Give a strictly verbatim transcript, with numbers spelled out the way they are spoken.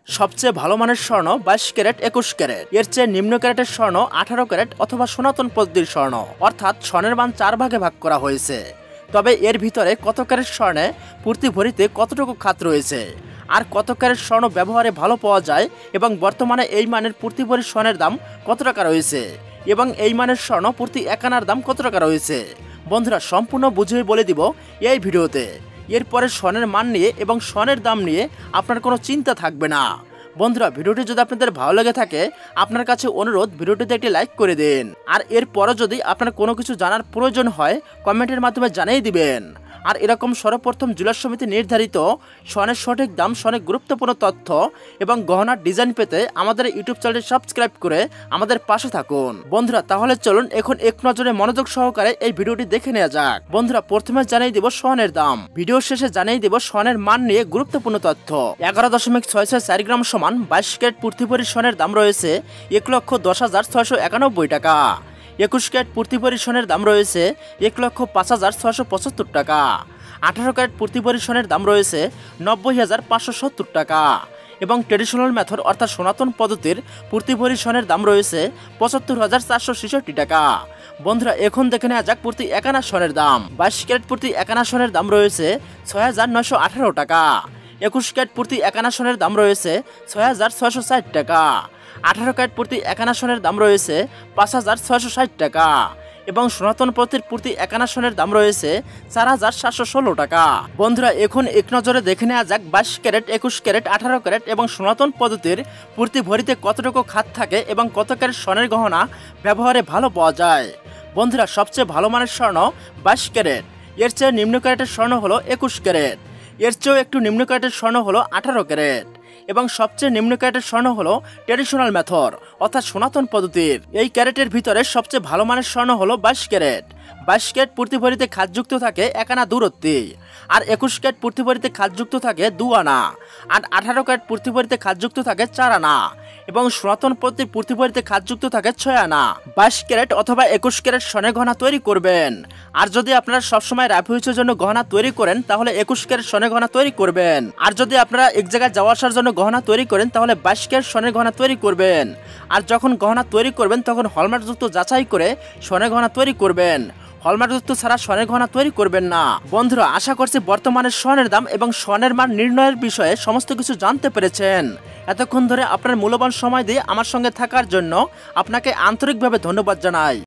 সবচেয়ে ভালো মানের স্বর্ণ বাইশ ক্যারেট একুশ ক্যারেট, এর চেয়ে নিম্ন ক্যারেটের স্বর্ণ আঠারো ক্যারেট অথবা সনাতন পদ্ধতির স্বর্ণ, অর্থাৎ স্বর্ণের মান চার ভাগে ভাগ করা হয়েছে। তবে এর ভিতরে কত ক্যারেট স্বর্ণে প্রতি ভরিতে কতটুকু খাত রয়েছে, আর কত ক্যারেট স্বর্ণ ব্যবহারে ভালো পাওয়া যায়, এবং বর্তমানে এই মানের প্রতি ভরি স্বর্ণের দাম কত টাকা রয়েছে, এবং এই মানের স্বর্ণ প্রতি এক আনার দাম কত টাকা রয়েছে, বন্ধুরা সম্পূর্ণ বুঝিয়ে বলে দিব এই ভিডিওতে। এরপরে স্বর্ণের মান নিয়ে এবং স্বর্ণের দাম নিয়ে আপনার কোনো চিন্তা থাকবে না। বন্ধুরা ভিডিওটি যদি আপনাদের ভালো লেগে থাকে, আপনার কাছে অনুরোধ ভিডিওটিতে একটি লাইক করে দিন, আর এরপরও যদি আপনার কোনো কিছু জানার প্রয়োজন হয় কমেন্টের মাধ্যমে জানিয়ে দিবেন। আর এরকম সর্বপ্রথম জুয়েলার্স সমিতি নির্ধারিত স্বর্ণের সঠিক দাম, স্বর্ণের গুরুত্বপূর্ণ তথ্য এবং গহনার ডিজাইন পেতে আমাদের ইউটিউব চ্যানেলটি সাবস্ক্রাইব করে আমাদের পাশে থাকুন। বন্ধুরা তাহলে চলুন এখন এক নজরে মনোযোগ সহকারে এই ভিডিওটি দেখে নেওয়া যাক। বন্ধুরা প্রথমে জানিয়ে দিব স্বর্ণের দাম, ভিডিও শেষে জানিয়ে দিব স্বর্ণের মান নিয়ে গুরুত্বপূর্ণ তথ্য। এগারো দশমিক ছয় ছয় চার গ্রাম সমান বাইশ ক্যারেট প্রতি ভরি স্বর্ণের দাম রয়েছে এক লক্ষ দশ হাজার ছয়শো একানব্বই টাকা। একুশ ক্যারেট প্রতি ভরি স্বর্ণের দাম রয়েছে এক লক্ষ পাঁচ হাজার ছয়শো পঁচাত্তর টাকা। আঠারো ক্যারেট প্রতি ভরি স্বর্ণের দাম রয়েছে নব্বই হাজার পাঁচশো সত্তর টাকা, এবং ট্রেডিশনাল মেথড অর্থাৎ সনাতন পদ্ধতির প্রতি ভরি স্বর্ণের দাম রয়েছে পঁচাত্তর হাজার চারশো ছেষট্টি টাকা। বন্ধুরা এখন দেখে নেওয়া যাক প্রতি এক আনা স্বর্ণের দাম। বাইশ ক্যারেট প্রতি এক আনা স্বর্ণের দাম রয়েছে ছয় হাজার নয়শো আঠারো টাকা। একুশ ক্যারেট প্রতি এক আনা স্বর্ণের দাম রয়েছে ছয় হাজার ছয়শো ষাট টাকা। আঠারো ক্যারেট প্রতি এক আনা স্বর্ণের দাম রয়েছে পাঁচ হাজার ছয়শো ষাট টাকা, এবং সনাতন পদ্ধতির প্রতি এক আনা স্বর্ণের দাম রয়েছে চার হাজার সাতশো ষোলো টাকা। বন্ধুরা এখন এক নজরে দেখে নেওয়া যাক বাইশ ক্যারেট, একুশ ক্যারেট, আঠারো ক্যারেট এবং সনাতন পদ্ধতির প্রতি ভরিতে কতটুকু খাত থাকে এবং কত ক্যারেট স্বর্ণের গহনা ব্যবহারে ভালো পাওয়া যায়। বন্ধুরা সবচেয়ে ভালো মানের স্বর্ণ বাইশ ক্যারেট, এর চেয়ে নিম্ন ক্যারেটের স্বর্ণ হলো একুশ ক্যারেট, এর চেয়েও একটু নিম্ন ক্যারেটের স্বর্ণ হলো আঠারো ক্যারেট, এবং সবচেয়ে নিম্ন ক্যারেটের স্বর্ণ হলো ট্রেডিশনাল মেথড অর্থাৎ সনাতন পদ্ধতির। এই ক্যারেটের ভিতরে সবচেয়ে ভালো মানের স্বর্ণ হলো বাইশ ক্যারেট। বাইশ ক্যারেট প্রতি ভরিতে খাতযুক্ত থাকে এক আনা দূরত্বে, আর একুশ ক্যারেট প্রতি ভরিতে খাতযুক্ত থাকে দু আনা, আর আঠারো ক্যারেট প্রতি ভরিতে খাতযুক্ত থাকে চার আনা, এবং সনাতন পদ্ধতির প্রতি ভরিতে খাতযুক্ত থাকে ছয় আনা। বাইশ ক্যারেট অথবা একুশ ক্যারেট স্বর্ণের গহনা তৈরি করবেন, আর যদি আপনারা সবসময় রাফিউজের জন্য গহনা তৈরি করেন তাহলে একুশ ক্যারেট স্বর্ণের গহনা তৈরি করবেন, আর যদি আপনারা এক জায়গায় যাওয়া আসার জন্য গহনা তৈরি করেন তাহলে বাইশ ক্যারেট স্বর্ণের গহনা তৈরি করবেন। আর যখন গহনা তৈরি করবেন তখন হলমার্কযুক্ত যাচাই করে স্বর্ণের গহনা তৈরি করবেন, হলমার্কযুক্ত ছাড়া স্বর্ণের গহনা তৈরি করবেন না। বন্ধুরা আশা করছি বর্তমানে স্বর্ণের দাম এবং স্বর্ণের মান নির্ণয়ের বিষয়ে সমস্ত কিছু জানতে পেরেছেন। এতক্ষণ ধরে আপনার মূল্যবান সময় দিয়ে আমার সঙ্গে থাকার জন্য আপনাকে আন্তরিকভাবে ধন্যবাদ জানাই।